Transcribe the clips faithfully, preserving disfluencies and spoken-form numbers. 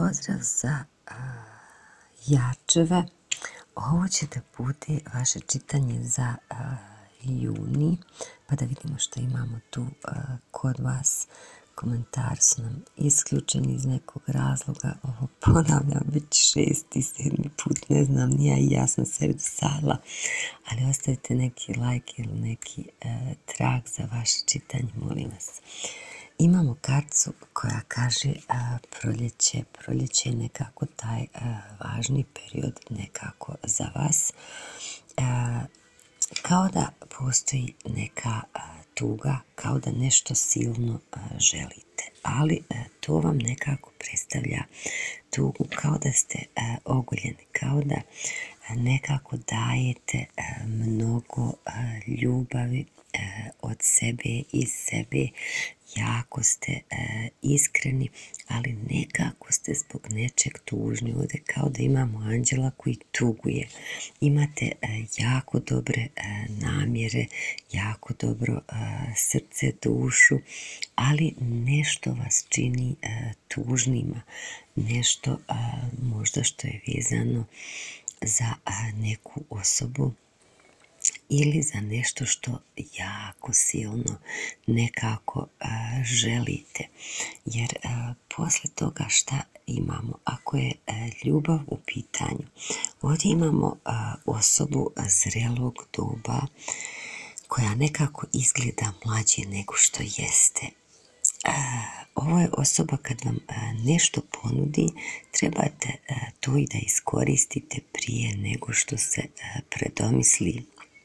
pozdrav za a, jačeve. Ovo će da bude vaše čitanje za a, juni, pa da vidimo što imamo tu a, kod vas. Komentari su nam isključeni iz nekog razloga. Ovo ponavljam već šesti, sedmi put, ne znam, nija i ja sam sebi dosadila, ali ostavite neki like ili neki e, trag za vaše čitanje, molim vas. Imamo kartu koja kaže a, proljeće. Proljeće je nekako taj a, važni period nekako za vas. A, kao da postoji neka a, tuga, kao da nešto silno a, želite, ali a, to vam nekako predstavlja tugu, kao da ste a, ogoljeni, kao da a, nekako dajete a, mnogo a, ljubavi a, od sebe, iz sebe, jako ste e, iskreni, ali nekako ste zbog nečeg tužni. Ovdje kao da imamo anđela koji tuguje. Imate e, jako dobre e, namjere, jako dobro e, srce, dušu, ali nešto vas čini e, tužnima. Nešto e, možda što je vezano za e, neku osobu ili za nešto što jako silno nekako a, želite. Jer a, posle toga šta imamo? Ako je a, ljubav u pitanju, ovdje imamo a, osobu zrelog doba koja nekako izgleda mlađe nego što jeste. A, ovo je osoba kad vam a, nešto ponudi, trebate a, to i da iskoristite prije nego što se a, predomisli.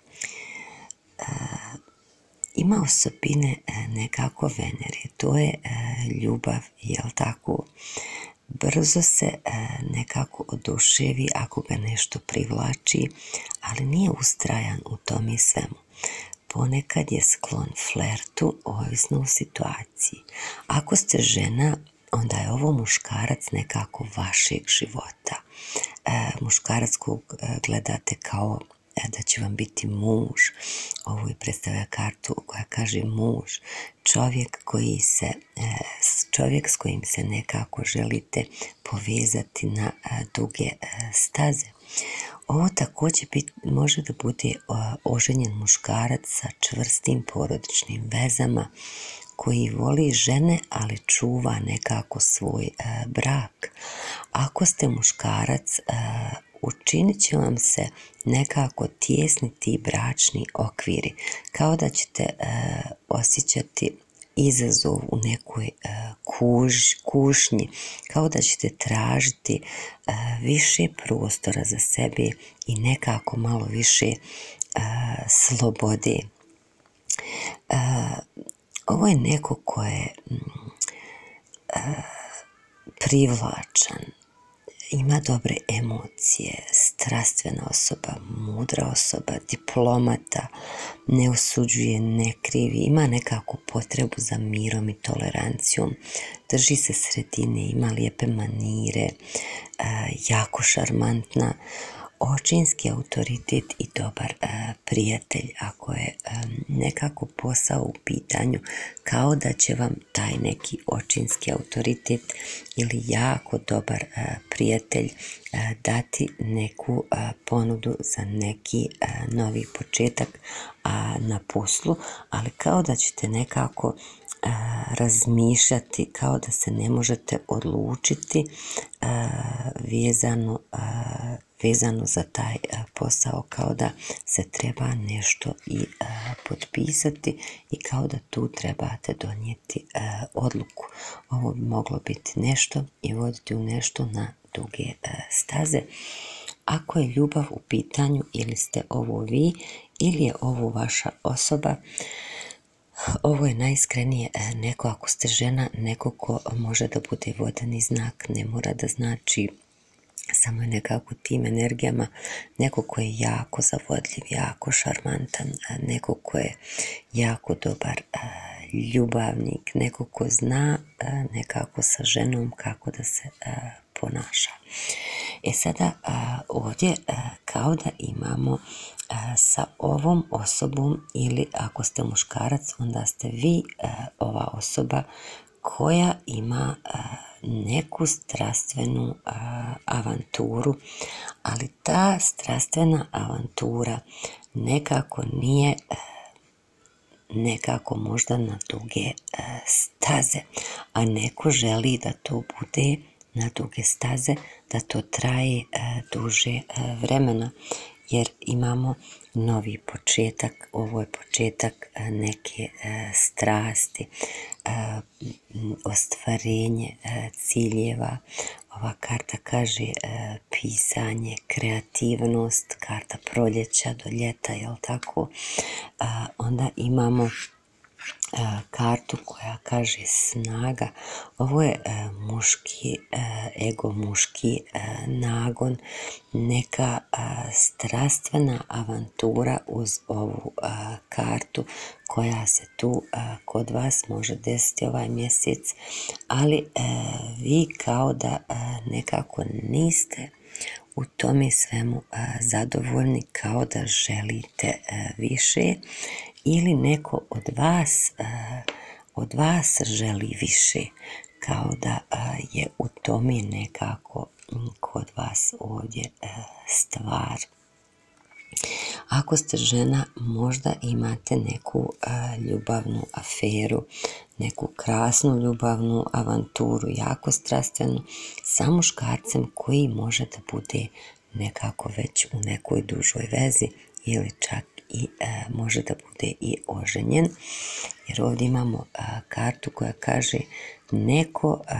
Uh, ima osobine uh, nekako Venere, to je uh, ljubav, jel tako? Brzo se uh, nekako oduševi ako ga nešto privlači, ali nije ustrajan u tome svemu. Ponekad je sklon flertu, ovisno u situaciji. Ako ste žena, onda je ovo muškarac nekako vašeg života. Uh, muškarac kog uh, gledate kao da će vam biti muž. Ovo je predstavlja kartu koja kaže muž, čovjek koji se, čovjek s kojim se nekako želite povezati na duge staze. Ovo također bit, može da bude oženjen muškarac sa čvrstim porodičnim vezama, koji voli žene, ali čuva nekako svoj brak. Ako ste muškarac, učinit će vam se nekako tijesni ti bračni okviri, kao da ćete e, osjećati izazov u nekoj e, kuž, kušnji, kao da ćete tražiti e, više prostora za sebe i nekako malo više e, slobode. E, ovo je neko ko je e, privlačan, ima dobre emocije, strastvena osoba, mudra osoba, diplomata, ne osuđuje, ne krivi, ima nekakvu potrebu za mirom i tolerancijom, drži se sredine, ima lijepe manire, jako šarmantna, očinski autoritet i dobar a, prijatelj. Ako je a, nekako posao u pitanju, kao da će vam taj neki očinski autoritet ili jako dobar a, prijatelj a, dati neku a, ponudu za neki a, novi početak a, na poslu, ali kao da ćete nekako a, razmišljati, kao da se ne možete odlučiti a, vezano a, vezano za taj a, posao, kao da se treba nešto i a, potpisati i kao da tu trebate donijeti a, odluku. Ovo bi moglo biti nešto i voditi u nešto na duge a, staze. Ako je ljubav u pitanju, ili ste ovo vi, ili je ovo vaša osoba, ovo je najiskrenije neko, ako ste žena, neko ko može da bude vodeni znak, ne mora da znači, samo je nekako tim energijama, neko ko je jako zavodljiv, jako šarmantan, neko ko je jako dobar ljubavnik, neko ko zna nekako sa ženom kako da se ponaša. E sada ovdje kao da imamo sa ovom osobom, ili ako ste muškarac, onda ste vi ova osoba koja ima neku strastvenu avanturu, ali ta strastvena avantura nekako nije nekako možda na duge staze, a neko želi da to bude na duge staze, da to traje duže vremena, jer imamo novi početak. Ovo je početak neke strasti, ostvarenje ciljeva. Ova karta kaže pisanje, kreativnost, karta proljeća do ljeta, jel tako? Onda imamo kartu koja kaže snaga. Ovo je muški ego, muški nagon, neka strastvena avantura uz ovu kartu koja se tu kod vas može desiti ovaj mjesec, ali vi kao da nekako niste u tome svemu zadovoljni, kao da želite više, ili neko od vas od vas želi više, kao da je u tome nekako kod vas ovdje stvar. Ako ste žena, možda imate neku ljubavnu aferu, neku krasnu ljubavnu avanturu, jako strastvenu, sa muškarcem koji može da bude nekako već u nekoj dužoj vezi ili čak i e, može da bude i oženjen, jer ovdje imamo a, kartu koja kaže neko a,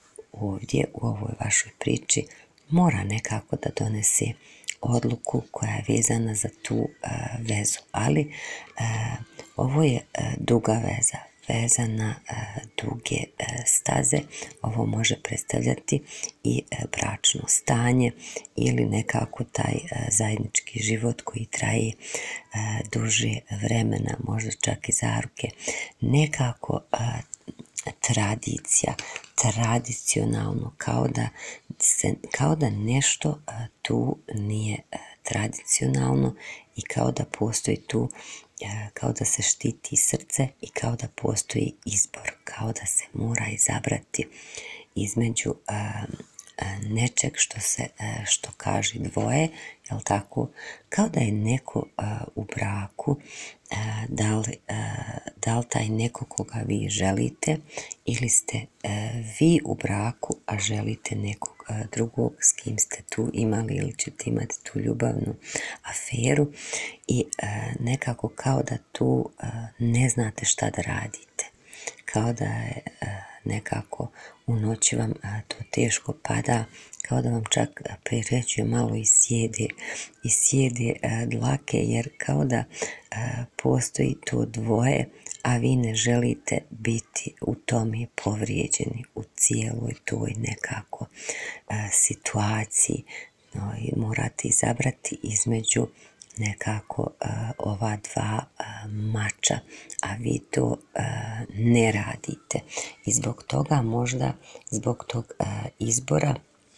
ovdje u ovoj vašoj priči mora nekako da donese odluku koja je vezana za tu a, vezu, ali a, ovo je a, duga veza, veza na a, duge a, staze. Ovo može predstavljati i a, bračno stanje ili nekako taj a, zajednički život koji traje a, duže vremena, možda čak i zaruke, nekako a, tradicija, tradicionalno, kao da, se, kao da nešto a, tu nije a, tradicionalno i kao da postoji tu, a, kao da se štiti srce i kao da postoji izbor, kao da se mora izabrati između a, a, nečeg što se, a, što kaže dvoje, jel tako, kao da je neko a, u braku, a, da li, a, da li taj neko koga vi želite ili ste a, vi u braku, a želite nekog a, drugog s kim ste tu imali ili ćete imati tu ljubavnu aferu i a, nekako kao da tu a, ne znate šta da radite, kao da je a, nekako u noći vam a, to teško pada, kao da vam čak priređuje malo i sjede, i sjede a, dlake, jer kao da a, postoji to dvoje, a vi ne želite biti u tome povrijeđeni u cijeloj toj nekako a, situaciji. No, i morate izabrati između nekako a, ova dva a, mača, a vi to a, ne radite. I zbog toga, možda zbog tog a, izbora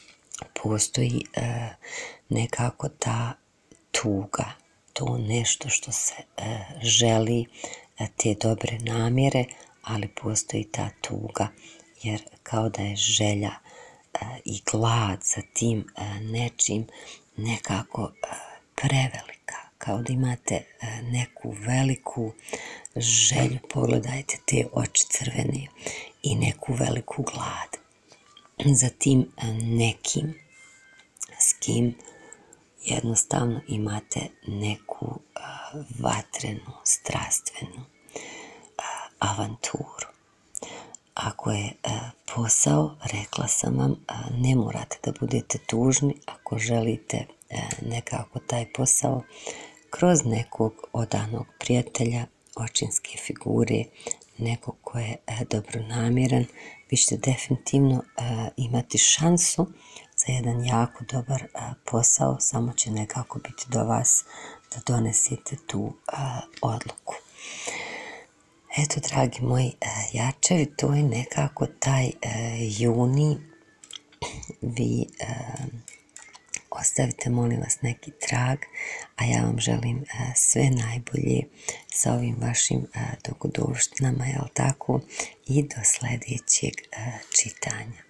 postoji a, nekako ta tuga, to nešto što se a, želi, a, te dobre namjere, ali postoji ta tuga, jer kao da je želja a, i glad za tim a, nečim nekako a, prevelika, kao da imate neku veliku želju, pogledajte te oči crvene, i neku veliku glad za tim nekim s kim jednostavno imate neku vatrenu, strastvenu avanturu. Ako je posao, rekla sam vam, ne morate da budete tužni ako želite nekako taj posao kroz nekog odanog prijatelja, očinske figure, nekog ko je dobronamjeran, vi ćete definitivno imati šansu za jedan jako dobar posao, samo će nekako biti do vas da donesete tu odluku. Eto, dragi moji jačevi, to je nekako taj juni. Vi ostavite molim vas neki trag, a ja vam želim sve najbolje sa ovim vašim dogodovštinama, jel tako, i do sljedećeg čitanja.